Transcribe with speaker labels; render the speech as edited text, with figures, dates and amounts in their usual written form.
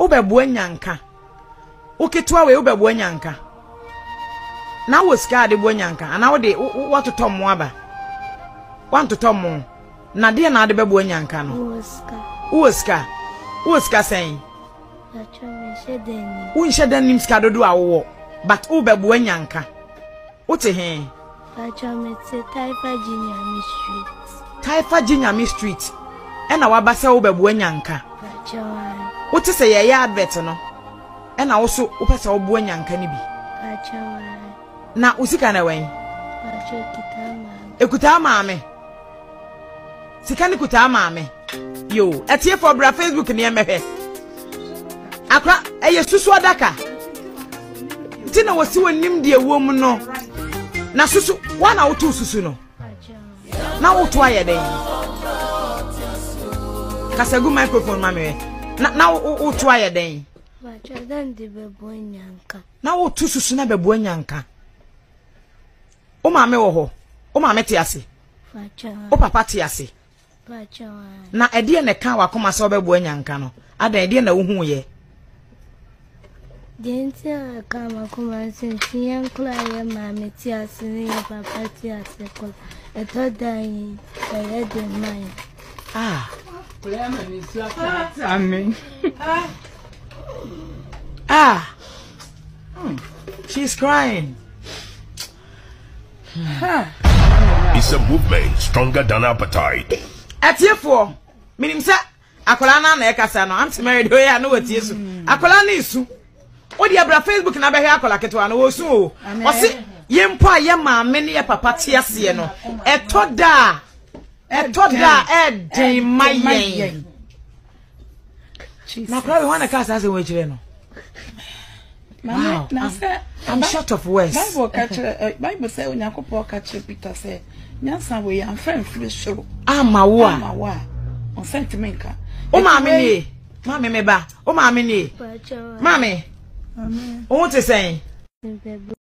Speaker 1: Ubebu enyanka. Ukitwa we ubebu enyanka. Na wo ska de bu enyanka. Ana wo de what to tom mo aba. Want to tom mo. Na de na de bebu enyanka no. Uoska. Uoska saying. Unshedeni ska dodo awo. But ubebu enyanka. Uti he. Taifa Jinyami Street. Ena wabasa ubebu enyanka. Uti se ye advert no. Ena also upesa obu enyanka ni bi. Na usika na wen. Ekuta maame. Sika ni kuta maame. Yo, etie for bra Facebook ni emehwe. Akra eye susu adaka. Tina wasi wonim de ewom no. Na susu wana wotu susu no. Na wotu ayeden. Kasagu microphone mame. Na wotu ayeden. Na wotu susu na bebu enyanka. O maame wo ho. O maame te ase. O papa te ase. Na edie ne kan wakoma se obebu enyanka no. Ada edie na wo hu ye.
Speaker 2: Dentia kama kuma sinti yankula ya mame ti ase ne ya papa ti ase ko. Eto dan ya de mai.
Speaker 1: Ah.
Speaker 3: Amen.
Speaker 1: Ah. She's crying.
Speaker 4: It's a movement stronger than appetite.
Speaker 1: Atiefo, minim sa akola na e kasa no. I'm married o ya no watie su. Akola na isu. O di abra Facebook na behwe akola ketwa no wo su o. O se yempo a ye maame ne ye papa tie ase no. Etoda e mayen. Na kwa we wana kasa ase we chire no. Wow. I'm short of words.
Speaker 3: Bible say Onyankopon ka kire Peter say nyansa we am friend free shoro.
Speaker 1: Amawa.
Speaker 3: On sentimental.
Speaker 1: O maame ni. Maame me ba. O maame ni. Maame. Amen. O what you saying?